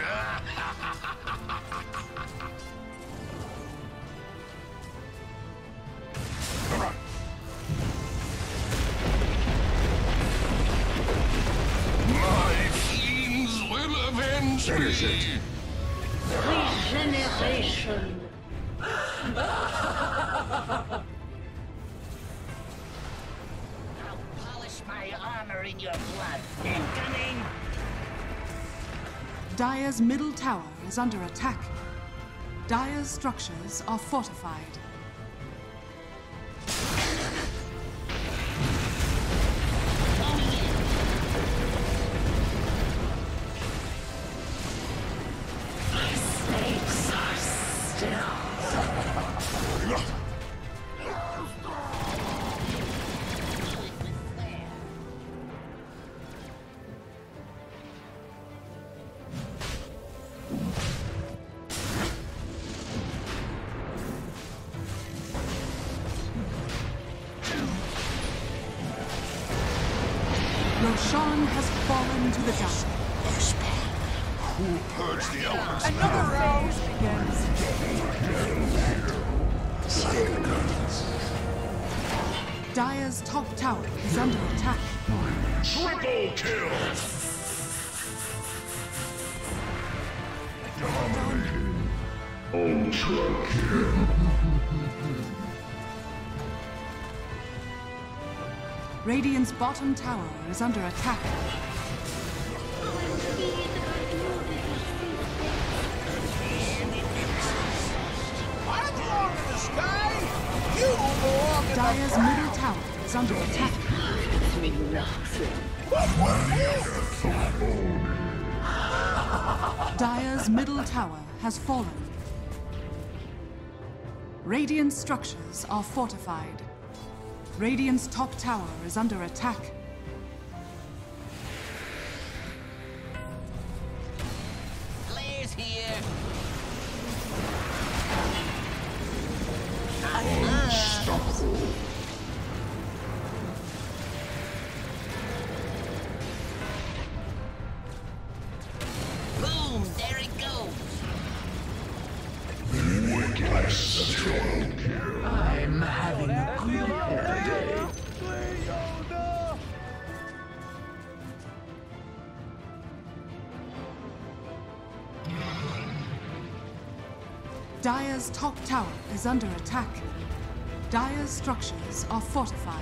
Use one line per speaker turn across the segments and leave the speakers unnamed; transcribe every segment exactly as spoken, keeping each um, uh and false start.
Finish it.
Regeneration.
I'll polish my armor in your blood. Incoming!
Dire's middle tower is under attack. Dire's structures are fortified. Roshan has fallen to the dust.
Who purged the elements?
Another round begins. Dire's top tower is under attack.
Triple kill! Dominating. Ultra kill.
Radiant's bottom tower is under attack.
I belong in the sky! You belong in
Dire's
the ground!
middle tower is under attack. Dire's middle tower has fallen. Radiant structures are fortified. Radiant's top tower is under attack.
Blaze here!
Unstoppable.
Boom! There it goes!
Witless triple kill.
I'm having a good hair day.
Dire's top tower is under attack. Dire's structures are fortified.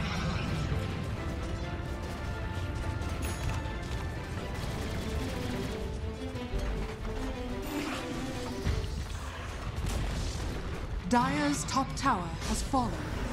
Dire's top tower has fallen.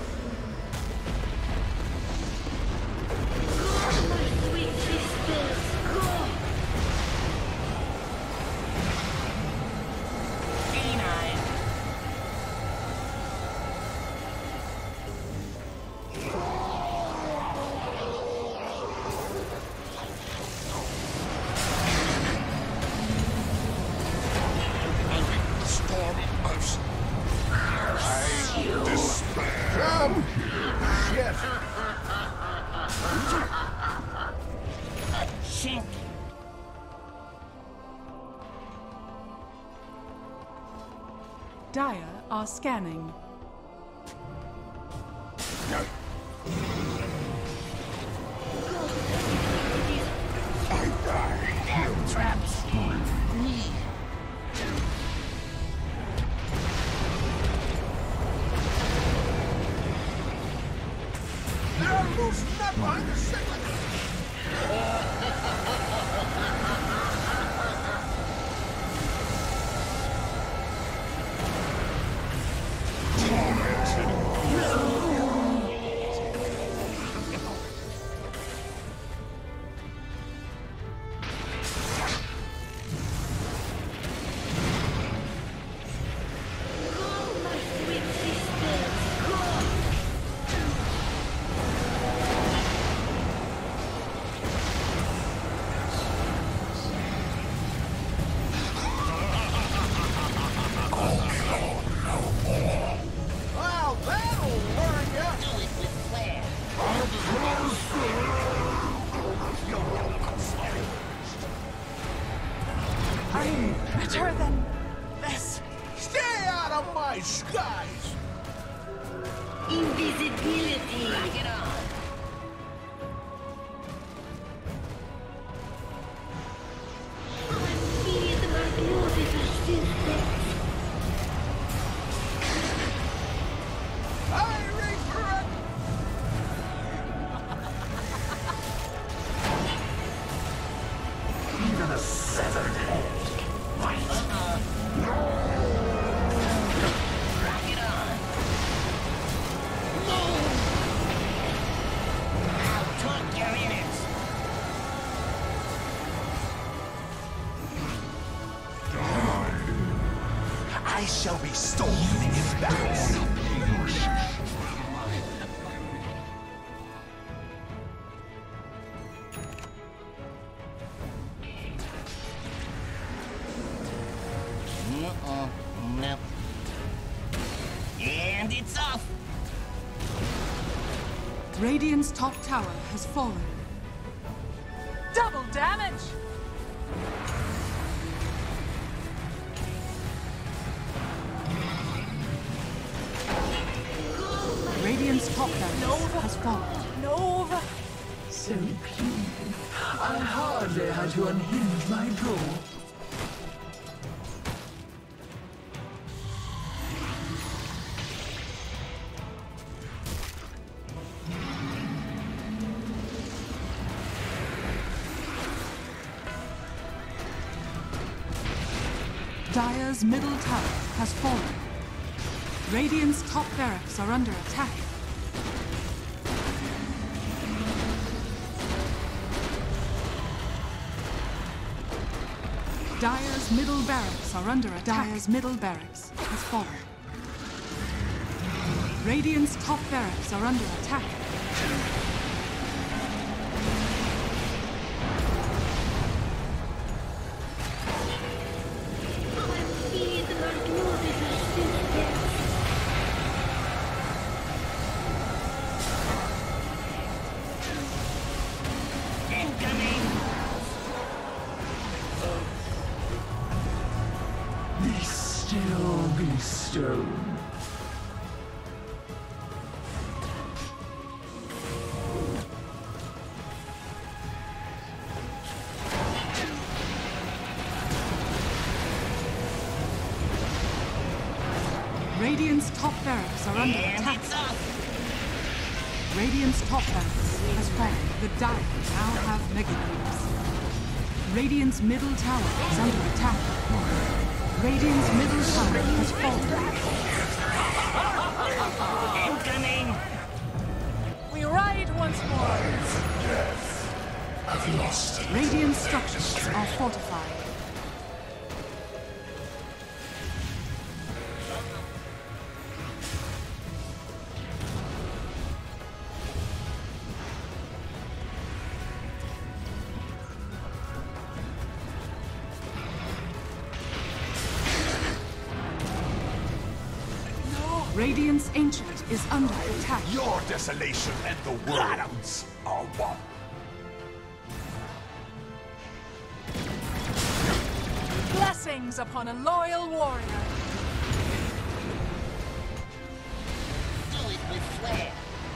Shink!
Dire are scanning.
Traps!
They're loosening up behind the sickle!
I'm better than this.
Stay out of my skies!
Invisibility. Bring it on.
I regret...
Even a severed head. Right.
Bring it on. I'll talk your innards.
I shall restore the imbalance.
Uh-uh. Nope. And it's off.
Radiant's top tower has fallen. Double damage! Radiant's top barracks has fallen.
Nova! So clean. I hardly had to unhinge my drawer.
Dire's middle tower has fallen. Radiant's top barracks are under attack. Dire's middle barracks are under attack. Dire's middle barracks has fallen. Radiant's top barracks are under attack.
Be still, be stone.
Radiant's top barracks are under
And
attack.
it's off.
Radiant's top barracks has fallen. The Dire now have mega cubes. Radiant's middle tower is under attack. Radiant's middle tower has fallen.
Incoming.
We ride once more.
I've lost it.
Radiant structures are fortified. Radiant's Ancient is under attack.
Your desolation and the world's are one.
Blessings upon a loyal warrior.
Do it with flair.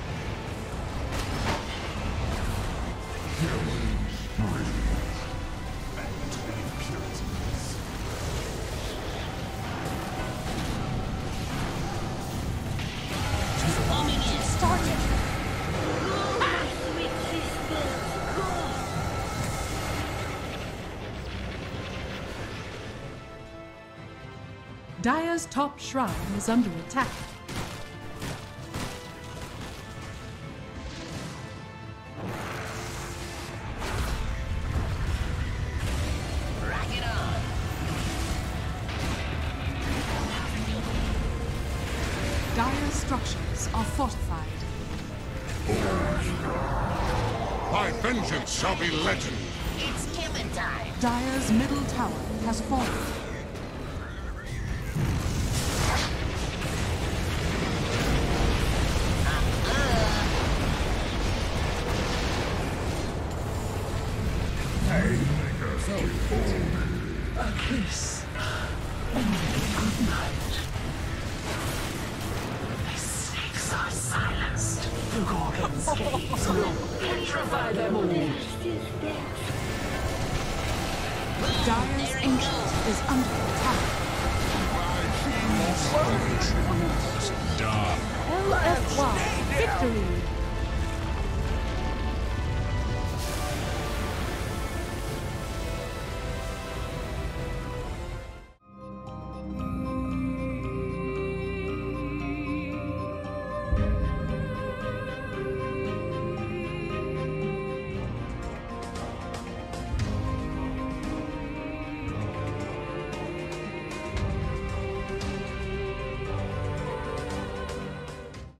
Bombing in.
Started.
Dire's top shrine is under attack.
Rock it on.
Dire's structures are fortified.
My vengeance shall be legend.
It's killing time.
Dire's middle tower has fallen.
A kiss. And good night. The snakes are silenced. The Gorgon's gaze will petrify them all.
Dire's ancient is under attack.
Die.
L F Y victory!